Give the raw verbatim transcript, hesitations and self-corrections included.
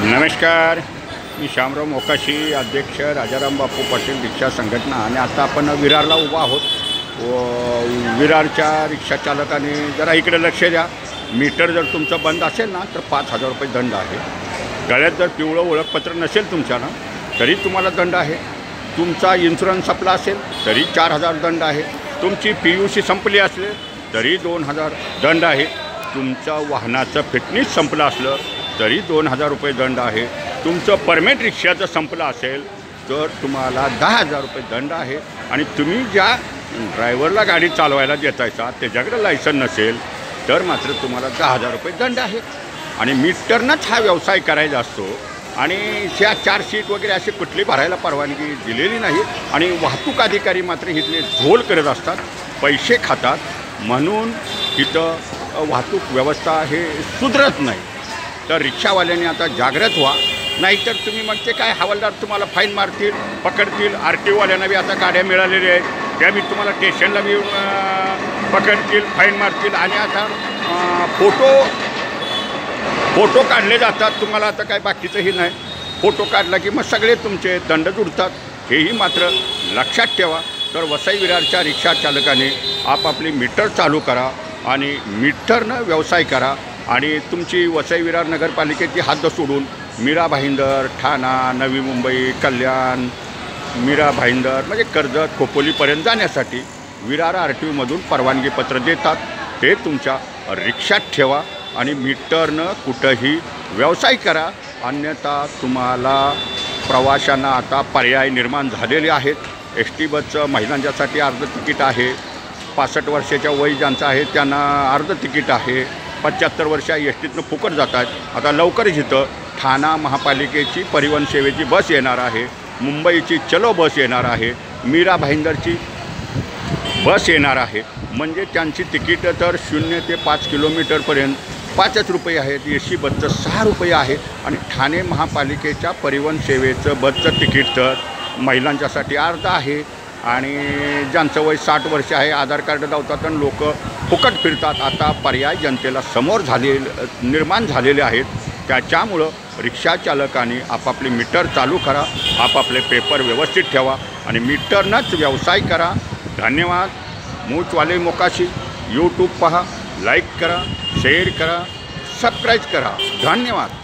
नमस्कार, मी शामराव मोकाशी, अध्यक्ष राजाराम बापू पाटील रिक्षा संघटना। आणि आता आपण विरारला उभा आहोत व विरारच्या रिक्षा चालकाने जरा इकडे लक्ष द्या। मीटर जर तुमचं बंद असेल ना तर पाच हजार रुपये दंड आहे। गळ्यात जर पिवळं ओळखपत्र नसेल तुमच्या ना तरी तुम्हाला दंड आहे। तुमचा इन्शुरन्स संपला असेल तरी चार हजार दंड आहे। तुमची पी यू सी संपली असेल तरी दोन हजार दंड आहे। तुमच्या वाहनाचं फिटनेस संपलं असलं तरी दोन हजार रुपये दंड आहे। तुमचं परमिट रिक्षाचं संपलं असेल तर तुम्हाला दहा हजार रुपये दंड आहे। आणि तुम्ही ज्या ड्रायव्हरला गाडी चालवायला देतायचा त्याच्याकडे लायसन नसेल तर मात्र तुम्हाला दहा हजार रुपये दंड आहे। आणि मीटरनंच हा व्यवसाय करायचा असतो आणि ह्या चार सीट वगैरे अशी कुठली भरायला परवानगी दिलेली नाही। आणि वाहतूक अधिकारी मात्र इथले झोल करत असतात, पैसे खातात, म्हणून इथं वाहतूक व्यवस्था हे सुधरत नाही। तर रिक्षावाल्यांनी आता जागृत व्हा, नाहीतर तुम्ही मग ते काय हवालदार तुम्हाला फाईन मारतील, पकडतील। आर टी ओवाल्यांना बी आता गाड्या मिळालेल्या आहेत, त्या बी तुम्हाला स्टेशनला बी पकडतील, फाईन मारतील। आणि आता फोटो फोटो काढले जातात, तुम्हाला आता काय बाकीचंही नाही। फोटो काढला की मग सगळे तुमचे दंड जुडतात, हेही मात्र लक्षात ठेवा। तर वसई विरारच्या रिक्षा चालकाने आपापली मीटर चालू करा आणि मीटरनं व्यवसाय करा। आणि तुमची वसई विरार नगरपालिकेची हद्द सोडून मीरा भाईंदर, ठाणा, नवी मुंबई, कल्याण, मीरा भाईंदर म्हणजे कर्जत, खोपोलीपर्यंत जाण्यासाठी विरार आर टी ओमधून परवानगीपत्र देतात, ते तुमच्या रिक्षात ठेवा आणि मीटरनं कुठंही व्यवसाय करा। अन्यथा तुम्हाला प्रवाशांना आता पर्याय निर्माण झालेले आहेत। एस टी बसचं महिलांच्यासाठी अर्ध तिकीट आहे, पासष्ट वर्षाच्या वय ज्यांचं आहे त्यांना अर्ध तिकीट आहे, पंच्याहत्तर वर्ष एस टीतनं फुकट जातात। आता लवकरच इथं ठाणा महापालिकेची परिवहन सेवेची बस येणार आहे, मुंबईची चलो बस येणार आहे, मीरा भाईंदरची बस येणार आहे। म्हणजे त्यांची तिकीटं तर शून्य ते पाच किलोमीटरपर्यंत पाचच रुपये आहेत, ए सी बसचं सहा रुपये आहे। आणि ठाणे महापालिकेच्या परिवहन सेवेचं बसचं तिकीट तर महिलांच्यासाठी अर्ध आहे। आणि ज्यांचं वय साठ वर्ष आहे आधार कार्ड लावतात आणि लोक फुकट फिरतात। आता पर्याय जनतेला समोर झाले निर्माण झालेले आहेत, त्याच्यामुळं रिक्षा चालकांनी आपापली मीटर चालू करा, आपापले पेपर व्यवस्थित ठेवा आणि मीटरनंच व्यवसाय करा। धन्यवाद। मूचवाले मोकाशी यूट्यूब पहा, लाईक करा, शेअर करा, सबस्क्राईब करा। धन्यवाद।